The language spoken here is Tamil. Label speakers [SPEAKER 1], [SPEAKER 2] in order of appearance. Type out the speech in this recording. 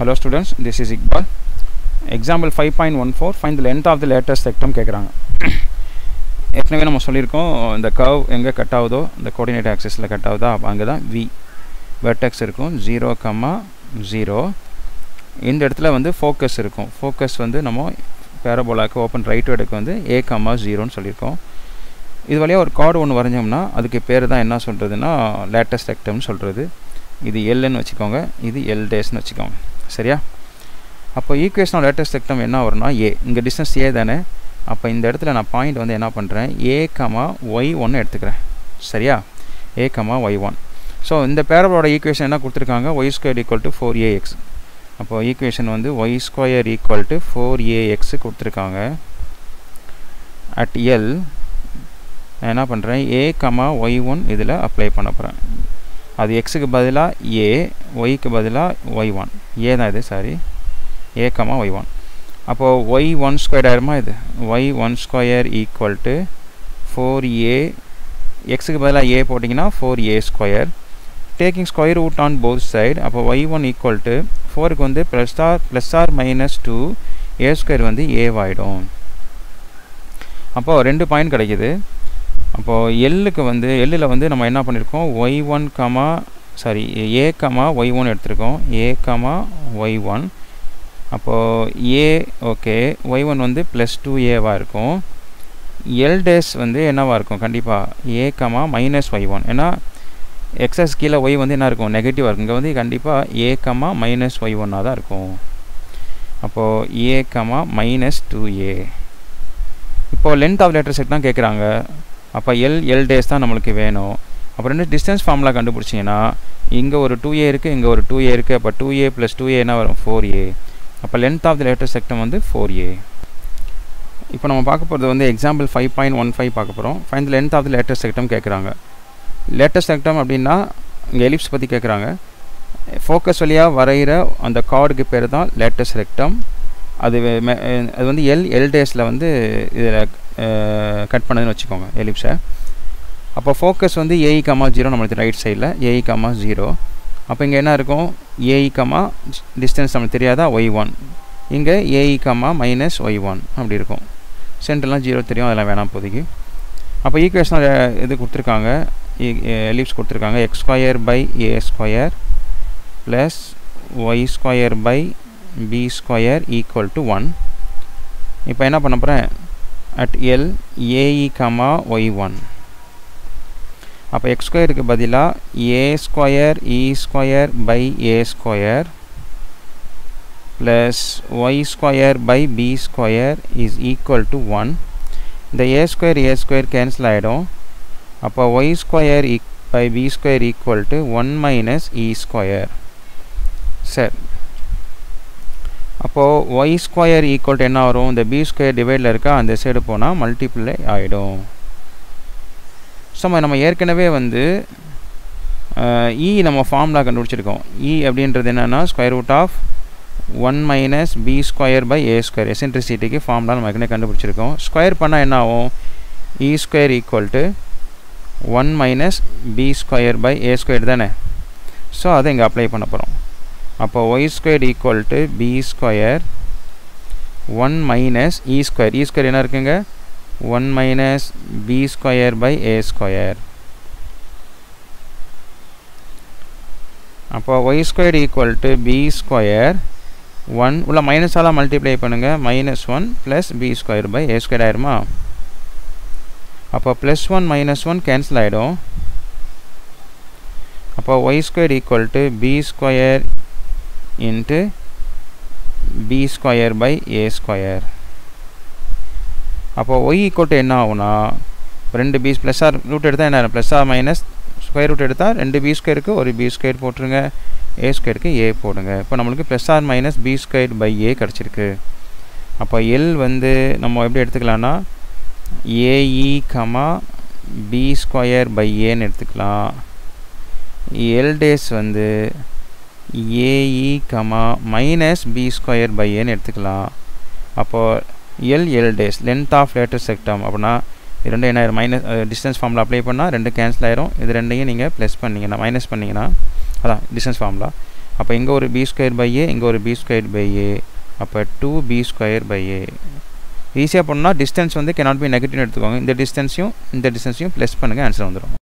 [SPEAKER 1] Hello students, this is Iqbal. Example 5.14, find the length of the latest sectum கேக்குறாங்க. ஏற்கனவே நம்ம சொல்லியிருக்கோம் இந்த கர்வ் எங்கே கட் ஆகுதோ இந்த கோஆர்டினேட் ஆக்சிஸில் கட் ஆகுதா அங்கே தான் V வெர்டெக்ஸ் இருக்கும் 0,0. இந்த இடத்துல வந்து ஃபோக்கஸ் இருக்கும். ஃபோக்கஸ் வந்து நம்ம பேரபோலாக்கு ஓப்பன் ரைட் வேர்டுக்கு வந்து A,0ன்னு சொல்லியிருக்கோம். இது வழியாக ஒரு கார்டு ஒன்று வரைஞ்சோம்னா அதுக்கு பேர் தான் என்ன சொல்கிறதுனா லேட்டஸ்ட் செக்டம்னு சொல்கிறது. இது Lன்னு வச்சுக்கோங்க, இது L டேஸ்ன்னு வச்சுக்கோங்க. சரியா? அப்போ ஈக்குவேஷன் ஆஃப் லேட்டஸ்ட் செக்டம் என்ன வரும்னா A. இங்கே டிஸ்டன்ஸ் A தானே. அப்போ இந்த இடத்துல நான் பாயிண்ட் வந்து என்ன பண்ணுறேன், A,Y1 எடுத்துக்கிறேன். சரியா? A,Y1. ஸோ இந்த பேரபோலோட ஈக்குவேஷன் என்ன கொடுத்துருக்காங்க, y² = 4ax. அப்போ ஈக்குவேஷன் வந்து y² = 4ax கொடுத்துருக்காங்க. அட் L நான் என்ன பண்ணுறேன், A,Y1 இதில் அப்ளை பண்ண போகிறேன். அது எக்ஸுக்கு பதிலாக A, ஒய்க்கு பதிலாக Y1. ஏ தான் இது, சாரி, A,Y1. அப்போது y1² ஆயிருமா, இது y1² = 4a. எக்ஸுக்கு பதிலாக A போட்டிங்கன்னா 4a². Taking square root on both side. அப்போ y1 = 4க்கு வந்து +or - 2 a² வந்து a ஆகிடும். அப்போது 2 பாயிண்ட் கிடைக்கிது. அப்போது எல்லுக்கு வந்து எல்லில் வந்து நம்ம என்ன பண்ணியிருக்கோம், A,Y1 எடுத்திருக்கோம். A,Y1. அப்போது A ஓகே, Y1 வந்து +2a இருக்கும். L டேஸ் வந்து என்னவாக இருக்கும், கண்டிப்பாக A,-Y1. ஏன்னா எக்ஸஸ் கீழே Y வந்து என்ன இருக்கும், நெகட்டிவாக இருக்கும். இங்கே வந்து கண்டிப்பாக A,-Y1 தான் இருக்கும். அப்போது A,-2a. இப்போது லென்த் ஆஃப் லேட்டர் செக்ட் தான் கேட்குறாங்க. அப்போ L டேஸ் தான் நம்மளுக்கு வேணும். அப்போ ரெண்டு டிஸ்டன்ஸ் ஃபார்முலா கண்டுபிடிச்சிங்கன்னா இங்கே ஒரு 2a இருக்குது, இங்கே ஒரு 2a இருக்குது. அப்போ 2a + 2a என்ன வரும், 4a. அப்போ length of the latus rectum வந்து 4a. இப்போ நம்ம பார்க்க போகிறது வந்து எக்ஸாம்பிள் 5.15 பார்க்க போகிறோம். Find the length of the latus rectum கேட்குறாங்க. லேட்டஸ்ட் செக்டம் அப்படின்னா இங்கே எலிப்ஸ் பற்றி கேட்குறாங்க. ஃபோக்கஸ் வழியாக வரைகிற அந்த கார்டுக்கு பேர் தான் லேட்டஸ்ட் செக்டம். அது வந்து எல் டேஸில் வந்து இதில் கட் பண்ணதுன்னு வச்சுக்கோங்க எலிப்ஸை. அப்போ ஃபோக்கஸ் வந்து A,0 நம்மளுக்கு ரைட் சைடில் A,0. அப்போ இங்கே என்ன இருக்கும், A, டிஸ்டன்ஸ் நம்மளுக்கு தெரியாதா, Y1. இங்கே A,-Y1 அப்படி இருக்கும். சென்டர்லாம் 0 தெரியும், அதெல்லாம் வேணாம் இப்போதைக்கு. அப்போ ஈக்குவேஷன் இது கொடுத்துருக்காங்க, எலிப்ஸ் கொடுத்துருக்காங்க. x² / a² + y² / b² = 1. இப்போ என்ன பண்ண போகிறேன், அட் L A,Y1. அப்போ x² பதிலாக a² e² / a² + y² / b² = 1. இந்த a² கேன்சல் ஆகிடும். அப்போ y² / b² = 1 - e². சரி, அப்போது y² என்ன வரும், இந்த b² டிவைடில் இருக்கா, அந்த சைடு போனால் மல்டிப்ளை ஆகிடும். ஸோ நம்ம ஏற்கனவே வந்து E நம்ம ஃபார்முலா கண்டுபிடிச்சிருக்கோம். E அப்படின்றது என்னென்னா √1 - b² / a². எசென்ட்ரிசிட்டிக்கு ஃபார்முலா நம்ம ஏற்கனவே கண்டுபிடிச்சிருக்கோம். ஸ்கொயர் பண்ணால் என்ன ஆகும், E² = 1 - b² / a² தானே. ஸோ அதை இங்கே அப்ளை பண்ண போகிறோம். அப்போ y² = b² 1 - e². என்ன இருக்குங்க, 1 - b² / a². அப்போ y² = b² 1 உள்ள மைனஸால் மல்டிப்ளை பண்ணுங்கள், -1 + b² / a² ஆயிருமா. அப்போ +1 - 1 கேன்சல் ஆகிடும். அப்போ y² = b² × b² / a². அப்போ y = என்ன ஆகுனா, 2b + ரூட் எடுத்தால் என்ன, +or - ஸ்கொயர் ரூட் எடுத்தால் 2b²க்கு ஒரு b² போட்டுருங்க, a²க்கு a போடுங்க. இப்போ நம்மளுக்கு +or - b² / a கிடச்சிருக்கு. அப்போ L வந்து நம்ம எப்படி எடுத்துக்கலாம்னா AE, b² / aன்னு எடுத்துக்கலாம். L டேஸ் வந்து AE, -b² / aன்னு எடுத்துக்கலாம். அப்போது L dash length of latus rectum அப்படின்னா இது ரெண்டு என்ன மைனஸ் டிஸ்டன்ஸ் ஃபார்முலா அப்ளை பண்ணால் ரெண்டு கேன்சல் ஆயிரும். இது ரெண்டையும் நீங்கள் ப்ளஸ் பண்ணிங்கன்னா மைனஸ் பண்ணிங்கன்னா அதான் டிஸ்டன்ஸ் ஃபார்முலா. அப்போ இங்கே ஒரு பி ஸ்கொயர் பை ஏ, இங்கே ஒரு பி ஸ்கொயர் பை ஏ, அப்போ 2b ஸ்கொயர் பை ஏ. ஈஸியாக பண்ணால் டிஸ்டன்ஸ் வந்து cannot be நெகட்டிவ்னு எடுத்துக்கோங்க. இந்த டிஸ்டன்ஸையும் ப்ளஸ் பண்ணுங்கள், ஆன்சர் வந்துடும்.